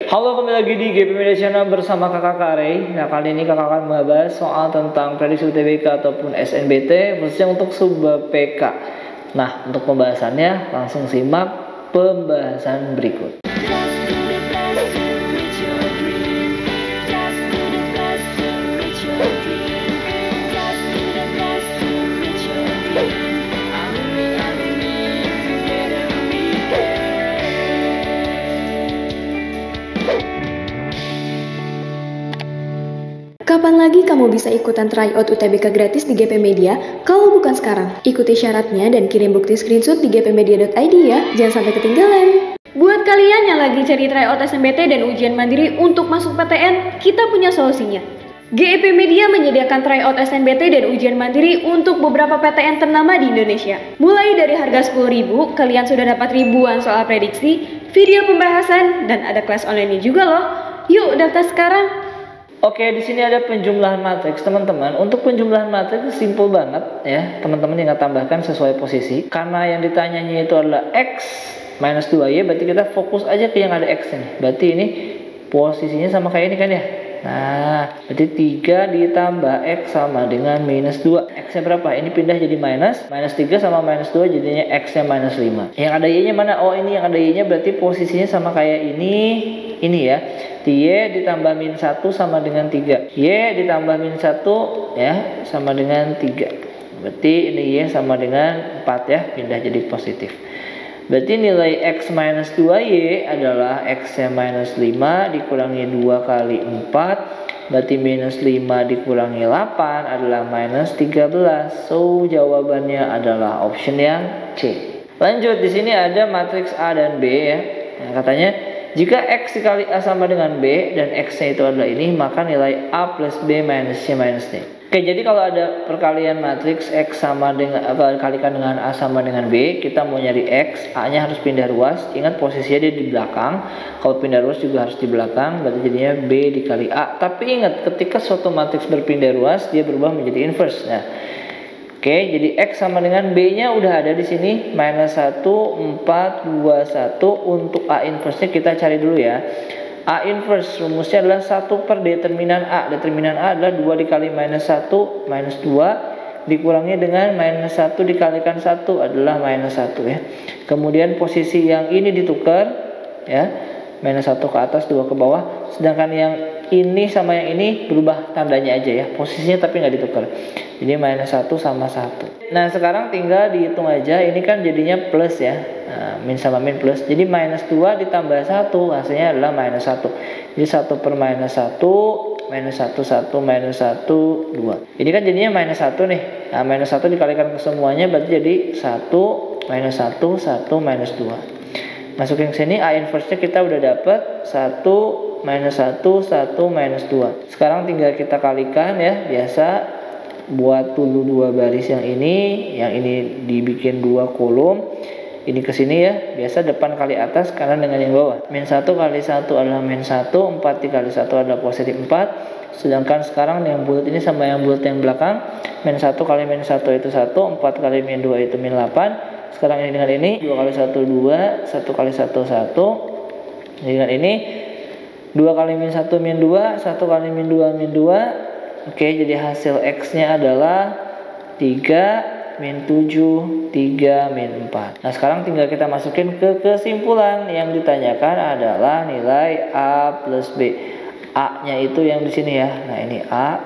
Halo, kembali lagi di GP Media Channel bersama kakak Ray. Nah, kali ini kakak akan membahas soal tentang prediksi UTBK ataupun SNBT khususnya untuk subbab PK. Nah, untuk pembahasannya langsung simak pembahasan berikut. Kapan lagi kamu bisa ikutan tryout UTBK gratis di GP Media kalau bukan sekarang? Ikuti syaratnya dan kirim bukti screenshot di gpmedia.id ya, jangan sampai ketinggalan. Buat kalian yang lagi cari tryout SNBT dan ujian mandiri untuk masuk PTN, kita punya solusinya. GP Media menyediakan tryout SNBT dan ujian mandiri untuk beberapa PTN ternama di Indonesia. Mulai dari harga 10.000, kalian sudah dapat ribuan soal prediksi, video pembahasan, dan ada kelas online juga loh. Yuk daftar sekarang. Oke, di sini ada penjumlahan matriks, teman-teman. Untuk penjumlahan matriks simple banget ya, teman-teman tinggal tambahkan sesuai posisi. Karena yang ditanyanya itu adalah X minus 2Y, berarti kita fokus aja ke yang ada X nih. Berarti ini posisinya sama kayak ini kan ya. Nah, berarti 3 ditambah X sama dengan minus 2. X-nya berapa? Ini pindah jadi minus 3 sama minus 2 jadinya X-nya minus 5. Yang ada Y-nya mana? Oh, ini yang ada Y-nya berarti posisinya sama kayak ini ya. Y ditambah min 1 sama dengan 3. Y ditambah min 1 ya sama dengan 3. Berarti ini Y sama dengan 4 ya, pindah jadi positif. Berarti nilai X minus 2Y adalah X-nya minus 5 dikurangi 2 kali 4. Berarti minus 5 dikurangi 8 adalah minus 13. So jawabannya adalah option yang C. Lanjut, di sini ada matriks A dan B ya. Nah, katanya jika X dikali A sama dengan B dan X-nya itu adalah ini, maka nilai A plus B minus C minus D. Oke, jadi kalau ada perkalian matriks X sama dengan kalikan dengan A sama dengan B, kita mau nyari X, A-nya harus pindah ruas. Ingat posisinya dia di belakang. Kalau pindah ruas juga harus di belakang, berarti jadinya B dikali A. Tapi ingat, ketika suatu matriks berpindah ruas, dia berubah menjadi inverse. Nah, oke, jadi X sama dengan B-nya udah ada di sini, minus 1, 4, 2, 1. Untuk A inverse-nya kita cari dulu ya. A inverse rumusnya adalah 1 per determinan A. Determinan A adalah 2 dikali minus 1, minus 2. Dikurangi dengan minus 1 dikalikan 1 adalah minus 1 ya. Kemudian posisi yang ini ditukar ya. Minus 1 ke atas, 2 ke bawah. Sedangkan yang ini sama yang ini berubah tandanya aja ya. Posisinya tapi nggak ditukar. Jadi minus 1 sama 1. Nah, sekarang tinggal dihitung aja. Ini kan jadinya plus ya. Nah, min sama min plus. Jadi minus 2 ditambah 1 hasilnya adalah minus 1. Jadi 1 per minus 1, minus 1, 1, minus 1, 2. Ini kan jadinya minus 1 nih. Nah, minus 1 dikalikan ke semuanya berarti jadi 1, minus 1, 1, minus 2. Masukin ke sini, A inverse-nya kita udah dapat 1, minus 1, 1, minus 2. Sekarang tinggal kita kalikan ya, biasa. Buat dulu 2 baris yang ini dibikin 2 kolom. Ini ke sini ya, biasa depan kali atas, kanan dengan yang bawah. Min 1 kali 1 adalah min 1, 4 dikali 1 adalah positif 4. Sedangkan sekarang yang bulat ini sama yang bulat yang belakang, min 1 kali min 1 itu 1, 4 kali min 2 itu min 8. Sekarang ini dengan ini, 2 kali 1, 2, 1 kali 1, 1. Dengan ini, 2 kali min 1, min 2, 1 kali min 2, min 2. Oke, jadi hasil X-nya adalah 3, min 7, 3, min 4. Nah, sekarang tinggal kita masukin ke kesimpulan. Yang ditanyakan adalah nilai A plus B. A-nya itu yang di sini ya. Nah, ini A,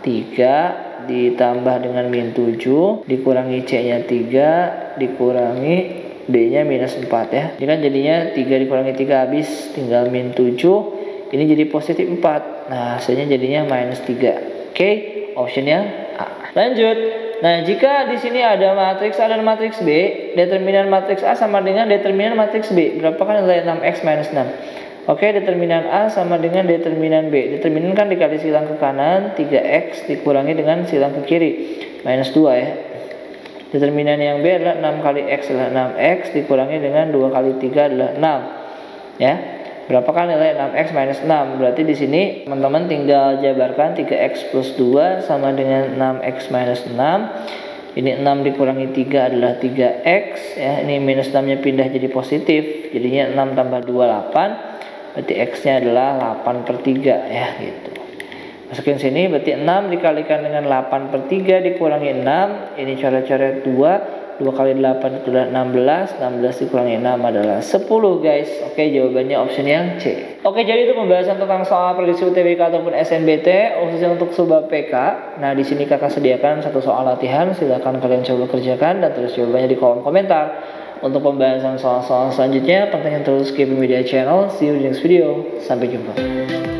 3 ditambah dengan min 7, dikurangi C-nya 3, dikurangi D-nya minus 4 ya. Ini kan jadinya 3 dikurangi 3 habis, tinggal min 7. Ini jadi positif 4. Nah, hasilnya jadinya minus 3. Oke, optionnya A. Lanjut. Nah, jika di sini ada matriks A dan matriks B, determinan matriks A sama dengan determinan matriks B. Berapakah nilai 6X minus 6? Oke, determinan A sama dengan determinan B. Determinan kan dikali silang ke kanan, 3X dikurangi dengan silang ke kiri, minus 2 ya. Determinan yang B adalah 6 kali X adalah 6X dikurangi dengan 2 kali 3 adalah 6. Ya. Berapakah nilai 6X minus 6? Berarti di sini teman-teman tinggal jabarkan 3X plus 2 sama dengan 6X minus 6. Ini 6 dikurangi 3 adalah 3X ya. Ini minus 6 nya pindah jadi positif. Jadinya 6 tambah 2, 8. berarti X-nya adalah 8/3 ya gitu. Masukin sini, berarti 6 dikalikan dengan 8/3 dikurangi 6, ini coret-coret 2 kali 8 itu adalah 16 dikurangi 6 adalah 10 guys. Oke, jawabannya option yang C. Oke, jadi itu pembahasan tentang soal prediksi UTBK ataupun SNBT khususnya untuk subbab PK. Nah, di sini kakak sediakan satu soal latihan, silahkan kalian coba kerjakan dan tulis jawabannya di kolom komentar. Untuk pembahasan soal-soal selanjutnya, pantengin terus GP Media Channel. See you in the next video. Sampai jumpa.